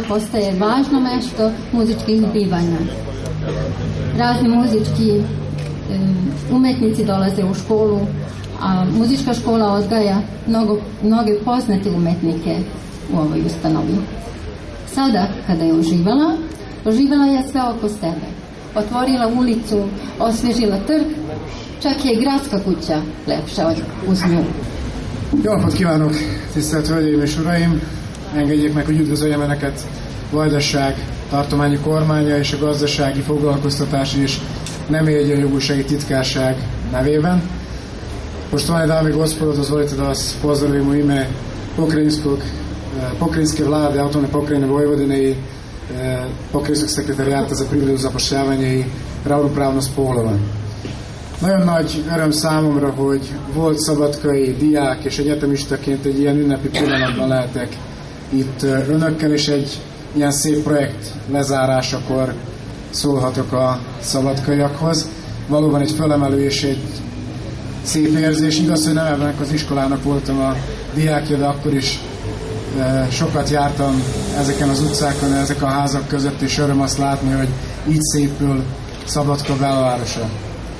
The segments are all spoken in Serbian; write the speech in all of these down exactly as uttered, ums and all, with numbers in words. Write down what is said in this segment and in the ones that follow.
postaje važno mesto muzičkih zbivanja. Razni muzički umetnici dolaze u školu, a muzička škola odgaja mnogo, mnoge poznate umetnike u ovoj ustanovi. Sada, kada je oživala, oživala je sve oko sebe. Otvorila ulicu, osvježila trg, csak je gradska kuća lepša uz nyu. Jó napot kívánok, tisztelt Hölgyeim és Uraim! Engedjék meg, hogy üdvözöljem Önöket Vajdaság tartományi kormánya és a gazdasági, foglalkoztatási és nemi egyenjogúsági titkárság nevében. Poštovane dame i gospodo, dozvolite da vas pozdravim u ime pokrajinskog, pokrajinske vlade autonomne pokrajine Vojvodine i pokrajinskog sekretarijata za privredu, zapošljavanje i ravnopravnost polova. Nagyon nagy öröm számomra, hogy volt szabadkai diák és egyetemistaként egy ilyen ünnepi pillanatban lehetek itt önökkel, és egy ilyen szép projekt lezárásakor szólhatok a szabadkaiakhoz. Valóban egy fölemelő és egy szép érzés. Igaz, hogy nem ebben az iskolának voltam a diákja, de akkor is e, sokat jártam ezeken az utcákon, ezek a házak között, és öröm azt látni, hogy így szépül Szabadka belvárosa.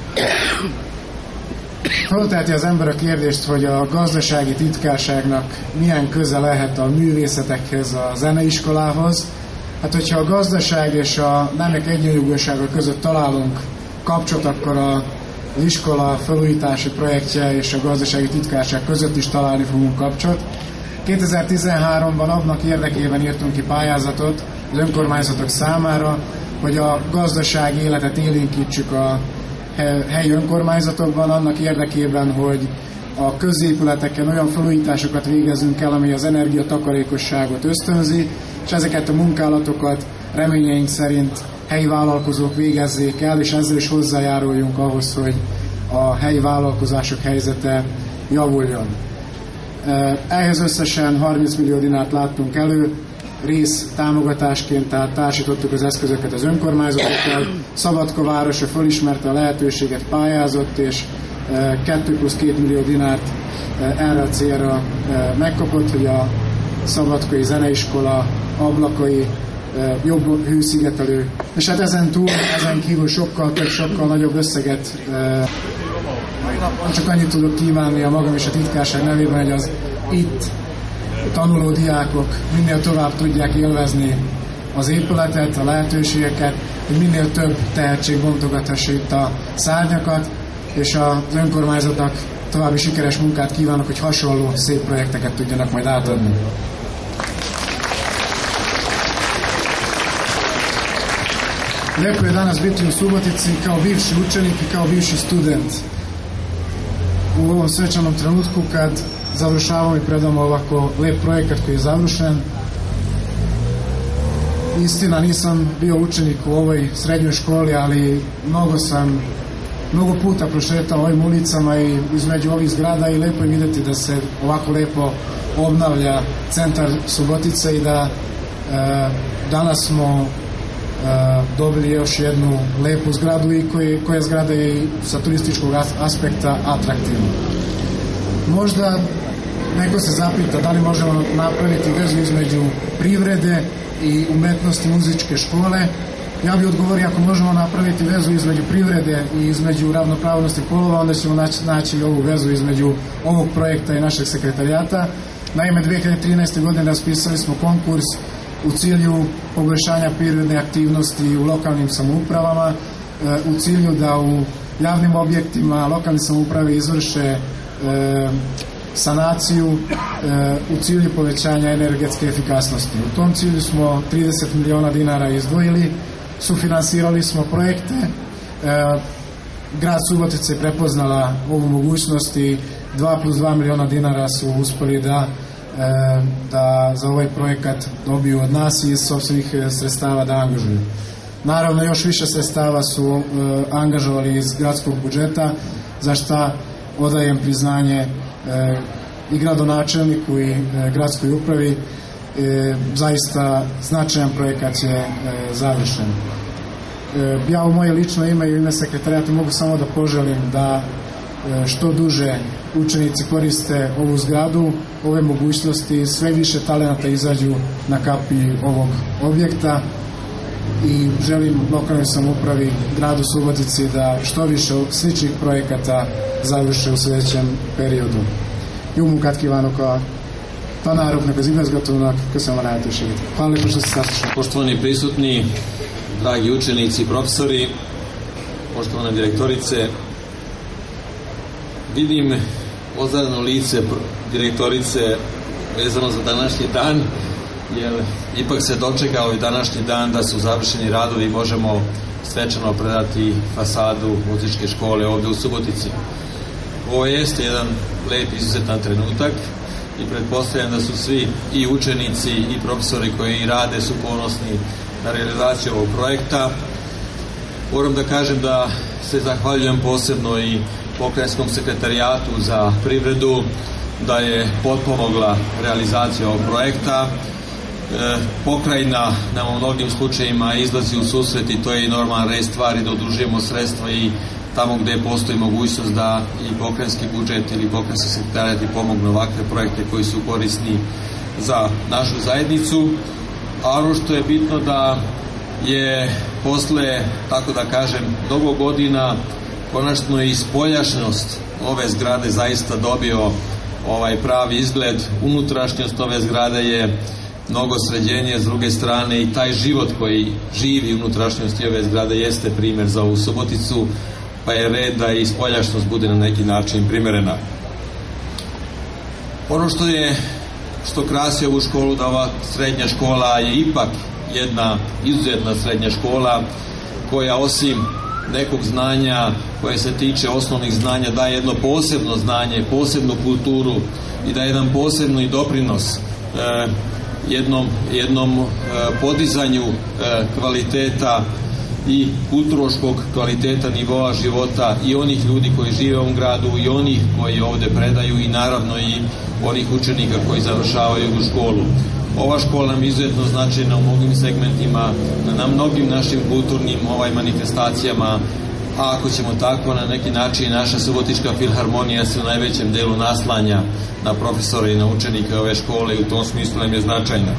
Fölteheti az ember a kérdést, hogy a gazdasági titkárságnak milyen köze lehet a művészetekhez, a zeneiskolához. Hát, hogyha a gazdaság és a nemek egyenjogúsága között találunk kapcsot, akkor az iskola felújítási projektje és a gazdasági titkárság között is találni fogunk kapcsot. kétezer-tizenháromban annak érdekében írtunk ki pályázatot az önkormányzatok számára, hogy a gazdasági életet élénkítsük a helyi önkormányzatokban, annak érdekében, hogy a középületeken olyan felújításokat végezzünk el, ami az energiatakarékosságot ösztönzi, és ezeket a munkálatokat reményeink szerint helyi vállalkozók végezzék el, és ezzel is hozzájáruljunk ahhoz, hogy a helyi vállalkozások helyzete javuljon. Ehhez összesen harminc millió dinárt láttunk elő, rész támogatásként, tehát társítottuk az eszközöket az önkormányzatokkal. Szabadka városa fölismerte a lehetőséget, pályázott, és kettő plusz két millió dinárt erre a célra megkapott, hogy a szabadkai zeneiskola ablakai jobb hőszigetelő. És hát ezen túl, ezen kívül sokkal több, sokkal nagyobb összeget csak annyit tudok kívánni a magam és a titkárság nevében, hogy az itt tanuló diákok minél tovább tudják élvezni az épületet, a lehetőségeket, hogy minél több tehetség bontogathassa itt a szárnyakat, és az önkormányzatnak további sikeres munkát kívánok, hogy hasonló szép projekteket tudjanak majd átadni. Lijepo je danas biti u Subotici kao bivši učenik i kao bivši student u ovom svečanom trenutku kad završavamo i predamo ovako lep projekat koji je završen. Istina, nisam bio učenik u ovoj srednjoj školi, ali mnogo sam mnogo puta prošetao ovim ulicama i između ovih zgrada i lepo je vidjeti da se ovako lepo obnavlja centar Subotice i da e, danas smo e, dobili još jednu lepu zgradu i koji, koja zgrada je i sa turističkog aspekta atraktivna. Možda neko se zapita da li možemo napraviti vezu između privrede i umetnosti muzičke škole. Ja bih odgovorio, ako možemo napraviti vezu između privrede i između ravnopravnosti polova, onda ćemo naći, naći ovu vezu između ovog projekta i našeg sekretarijata. Naime, dve hiljade trinaeste. godine raspisali smo konkurs u cilju poboljšanja privredne aktivnosti u lokalnim samoupravama, u cilju da u javnim objektima lokalne samouprave izvrše e, sanaciju e, u cilju povećanja energetske efikasnosti. U tom cilju smo trideset miliona dinara izdvojili, sufinansirali smo projekte, e, grad Subotica je prepoznala ovu mogućnost i dva plus dva miliona dinara su uspeli da, e, da za ovaj projekat dobiju od nas i iz sopstvenih sredstava da angažuju. Naravno, još više sredstava su e, angažovali iz gradskog budžeta, za šta odajem priznanje e, i gradonačelniku i e, gradskoj upravi. E, zaista značajan projekat je e, završen. E, ja u moje lično ime i u ime sekretarijata mogu samo da poželim da što duže učenici koriste ovu zgradu, ove mogućnosti, sve više talenata izađu na kapiji ovog objekta i želim lokalnoj samoupravi gradu Subotici da što više sličnih projekata završe u sljedećem periodu. Jó munkát kívánok a tanároknak, az igazgatónak, köszönöm a lehetőséget. Hvala lepo što ste saslušali. Poštovani prisutni, dragi učenici i profesori, poštovane direktorice, vidim ozareno lice direktorice vezano za današnji dan, jer ipak se dočekao i današnji dan da su završeni radovi i možemo svečano predati fasadu muzičke škole ovdje u Subotici. Ovo jeste jedan lep, izuzetan trenutak i pretpostavljam da su svi i učenici i profesori koji rade su ponosni na realizaciju ovog projekta. Moram da kažem da se zahvaljujem posebno i pokrajinskom sekretarijatu za privredu da je potpomogla realizaciju ovog projekta. E, pokrajina nam u mnogim slučajima izlazi u susret i to je i normalan red stvari da udružujemo sredstva i tamo gde postoji mogućnost da i pokrajinski budžet ili pokrajinski sekretarijat pomognu ovakve projekte koji su korisni za našu zajednicu. A ono što je bitno da je posle, tako da kažem, mnogo godina konačno i spoljašnost ove zgrade zaista dobio ovaj pravi izgled. Unutrašnjost ove zgrade je mnogo sređenije, s druge strane i taj život koji živi unutrašnjosti ove zgrade jeste primjer za ovu Suboticu, pa je red da i spoljašnost bude na neki način primerena. Ono što je što krasi ovu školu, da ova srednja škola je ipak jedna izuzetna srednja škola koja osim nekog znanja koje se tiče osnovnih znanja daje jedno posebno znanje, posebnu kulturu i daje jedan posebni doprinos e, jednom, jednom e, podizanju e, kvaliteta i kulturološkog kvaliteta nivoa života i onih ljudi koji žive u ovom gradu i onih koji ovdje predaju i naravno i onih učenika koji završavaju u školu. Ova škola nam izuzetno značajna u mnogim segmentima, na mnogim našim kulturnim ovaj manifestacijama, a ako ćemo tako na neki način naša Subotička filharmonija se u najvećem delu naslanja na profesore i na učenike ove škole i u tom smislu nam je značajna.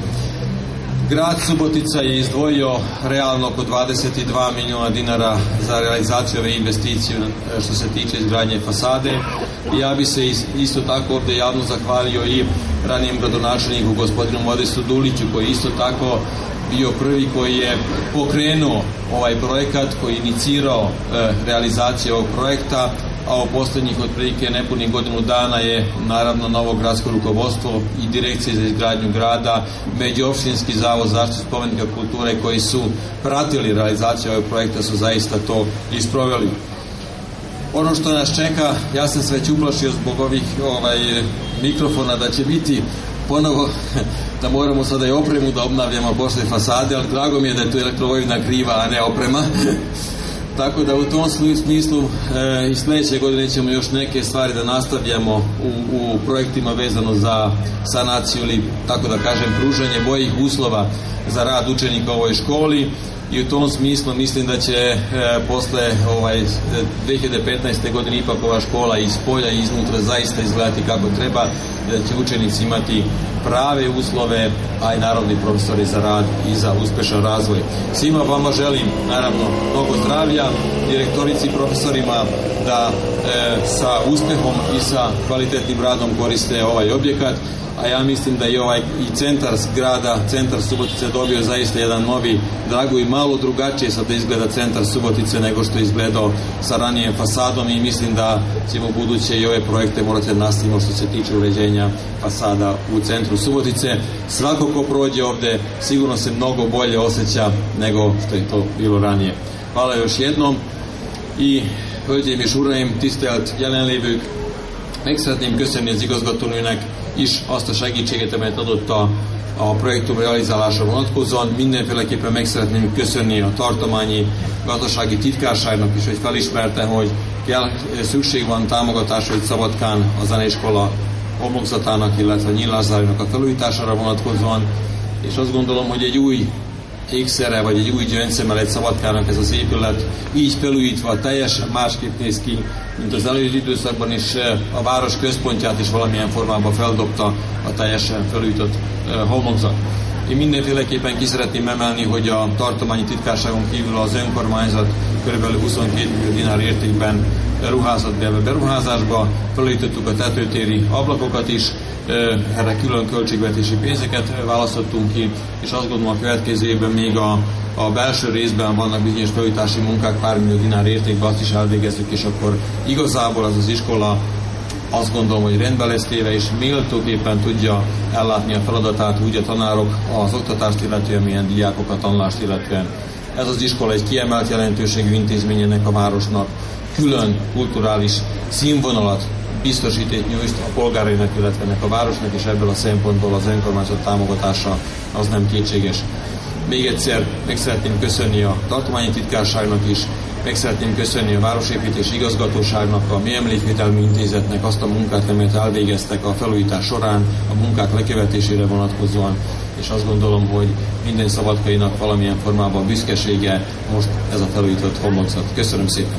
Grad Subotica je izdvojio realno oko dvadeset dva miliona dinara za realizaciju ove investicije što se tiče izgradnje fasade. I ja bi se isto tako ovdje javno zahvalio i ranijem gradonačelniku gospodinu Modisu Duliću koji isto tako bio prvi koji je pokrenuo ovaj projekat, koji je inicirao e, realizaciju ovog projekta, a u posljednjih otprilike nepunih godinu dana je naravno novo gradsko rukovodstvo i direkcije za izgradnju grada, međuopštinski zavod za zaštitu spomenika kulture koji su pratili realizaciju ovog projekta su zaista to isproveli. Ono što nas čeka, ja sam se već uplašio zbog ovih ovaj, mikrofona da će biti ponovo da moramo sada i opremu da obnavljamo posle fasade, ali drago mi je da je tu elektrovojna kriva, a ne oprema. Tako da u tom smislu e, i sljedeće godine ćemo još neke stvari da nastavljamo u, u projektima vezano za sanaciju ili tako da kažem pružanje boljih uslova za rad učenika u ovoj školi. I u tom smislu mislim da će e, posle ovaj, dve hiljade petnaeste. godine ipak ova škola iz polja i iznutra zaista izgledati kako treba, da će učenici imati prave uslove, a i naravni profesori za rad i za uspešan razvoj. Svima vama želim naravno mnogo zdravlja, direktorici i profesorima da e, sa uspehom i sa kvalitetnim radom koriste ovaj objekat, a ja mislim da je ovaj i centar grada, centar Subotice dobio zaista jedan novi drago i malo drugačije sad da izgleda centar Subotice nego što je izgledao sa ranijim fasadom i mislim da ćemo u buduće i ove projekte morati da nastavimo što se tiče uređenja fasada u centru Subotice. Svako ko prođe ovde sigurno se mnogo bolje osjeća nego što je to bilo ranije. Hvala još jednom i hölgyeim és uraim, tisztelt jelenlévők, meg szeretném köszönni az igazgatónőnek is azt a segítséget, amelyet adott a, a projektum realizálása vonatkozóan. Mindenféleképpen meg szeretném köszönni a tartományi gazdasági titkárságnak is, hogy felismerte, hogy kell, szükség van támogatásra, hogy Szabadkán a zeneiskola homlokzatának, illetve nyílászárának a felújítására vonatkozóan, és azt gondolom, hogy egy új ékszere, vagy egy új gyöngyszemmel egy Szabadkának ez az épület, így felújítva teljesen másképp néz ki, mint az előző időszakban is, a város központját is valamilyen formában feldobta a teljesen felújított homlokzat. Én mindenféleképpen ki szeretném emelni, hogy a tartományi titkárságon kívül az önkormányzat kb. huszonkét millió dinár értékben ruházott be ebbe beruházásba, felújítottuk a tetőtéri ablakokat is, erre külön költségvetési pénzeket választottunk ki, és azt gondolom, a következő évben még a, a belső részben vannak bizonyos felújítási munkák, pár millió dinár értékben, azt is elvégezzük, és akkor igazából az az iskola azt gondolom, hogy rendben lesz téve, és méltóképpen tudja ellátni a feladatát úgy a tanárok az oktatást illetően, milyen diákok a tanulást illetően. Ez az iskola egy kiemelt jelentőségű intézmény ennek a városnak, külön kulturális színvonalat biztosít nyújt a polgárainak, illetve ennek a városnak, és ebből a szempontból az önkormányzat támogatása az nem kétséges. Még egyszer meg szeretném köszönni a tartományi titkárságnak is, meg szeretném köszönni a Városépítési Igazgatóságnak, a Műemlékvédelmi Intézetnek azt a munkát, amelyet elvégeztek a felújítás során, a munkák lekövetésére vonatkozóan, és azt gondolom, hogy minden szabadkainak valamilyen formában büszkesége most ez a felújított homlokzat. Köszönöm szépen!